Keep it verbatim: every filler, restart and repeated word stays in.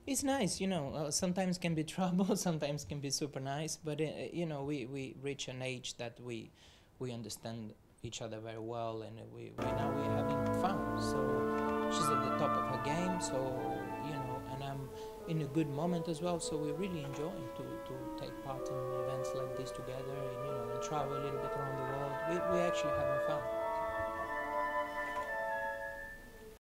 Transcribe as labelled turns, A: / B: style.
A: It's nice, you know. Uh, sometimes can be trouble, sometimes can be super nice, but uh, you know, we, we reach an age that we we understand each other very well, and we right now we're having fun. So she's at the top of her game, so you know, and I'm in a good moment as well. So we're really enjoying to, to take part in events like this together, and you know, and travel a little bit around the world. We we actually having fun.